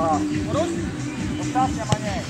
Ostatnia Maniek.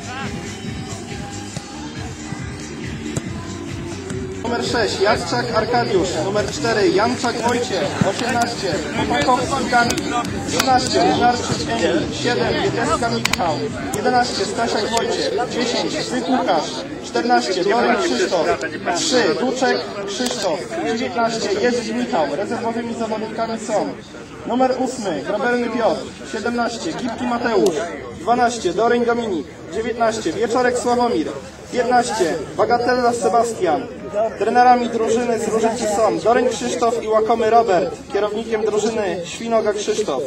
Numer 6 Jaszczak Arkadiusz, numer 4 Janczak Wojciech, 18 Chłopakowski Kamil, 12 Lenarczyk Emil, 7 Wiedeska Michał, 11 Stasiak Wojciech, 10 Zyk Łukasz, 14 Doren Krzysztof, 3 Duczek Krzysztof, 19 Jerzy Michał. Rezerwowymi zawodnikami są numer 8 Grobelny Piotr, 17 Gipki Mateusz, 12 Doryń Dominik, 19 Wieczorek Sławomir, 15 Bagatella Sebastian. Trenerami drużyny z Różycy są Doryń Krzysztof i Łakomy Robert. Kierownikiem drużyny Świnoga Krzysztof.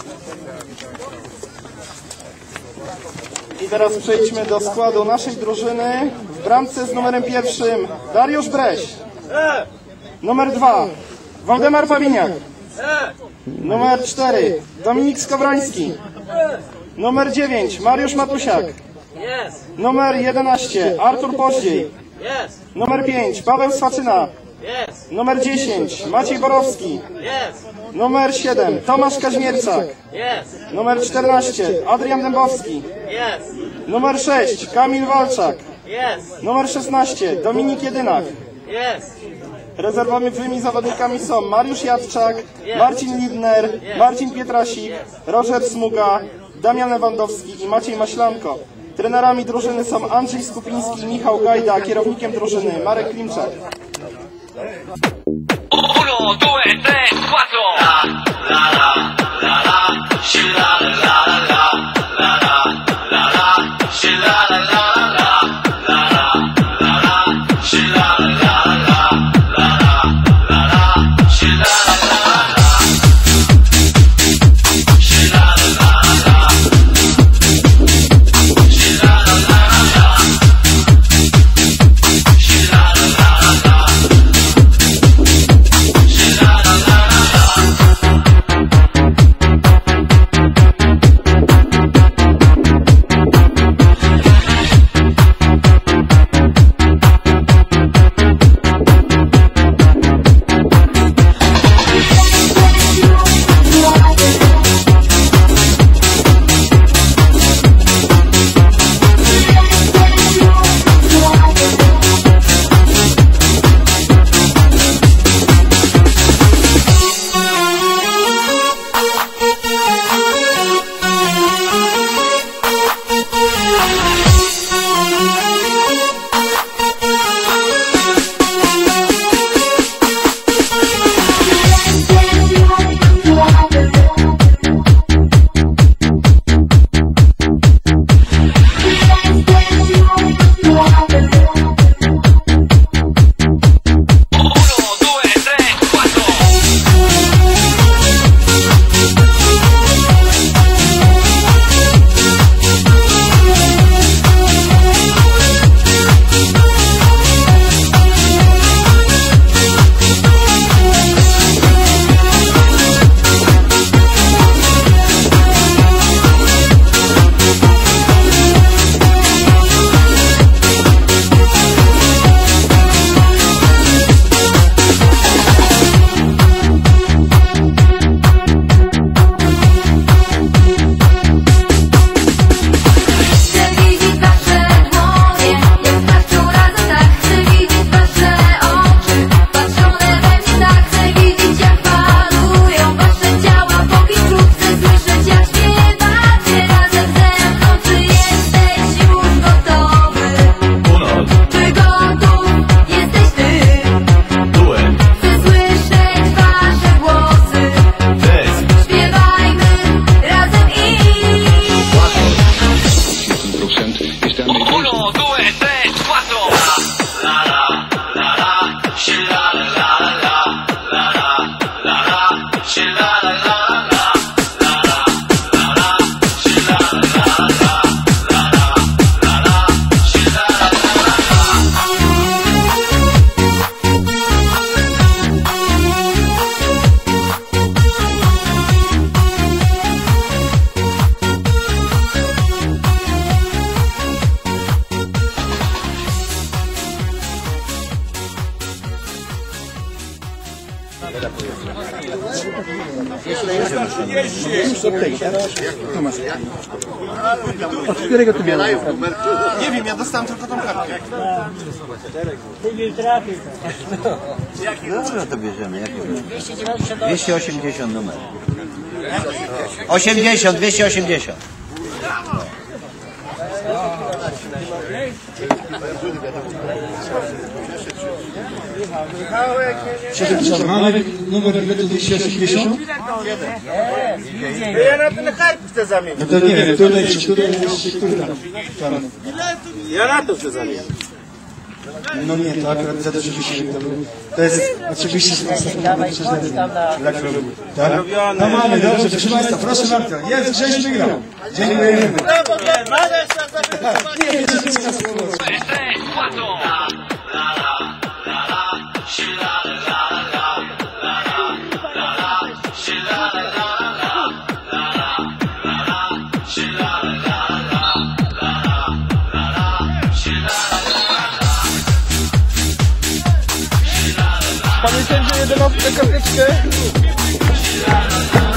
I teraz przejdźmy do składu naszej drużyny. W bramce z numerem 1 Dariusz Breś. Numer 2 Waldemar Pawiniak. Numer 4 Dominik Skowroński. Numer 9 Mariusz Matusiak. Numer 11 Artur Poździej. Numer 5 Paweł Swaczyna. Numer 10 Maciej Borowski. Numer 7 Tomasz Kaźmierczak. Numer 14 Adrian Dębowski. Numer 6 Kamil Walczak. Numer 16 Dominik Jedynak. Rezerwowymi zawodnikami są Mariusz Jadczak, Marcin Lidner, Marcin Pietrasik, Roger Smuga, Damian Lewandowski i Maciej Maślanko. Trenerami drużyny są Andrzej Skupiński i Michał Gajda, kierownikiem drużyny Marek Klimczak. 1, 2, 3, 4. Tu masz. Od którego ty miałeś? Nie wiem, ja dostałem tylko tą kartkę. Dobra, to bierzemy. 280 numer. 80, 280. Mamy numer biletu 280? Ja na ten karp chcę zamienić. No to nie wiem, tutaj jest który tam? Ja na to chcę zamienić. No nie, to akurat za dużo się to jest oczywiście tak? No mamy, dobrze, proszę Państwa, proszę bardzo. Jest, żeś wygrał. Dziękujemy. Pamiętajcie, że jedę na tę karteczkę.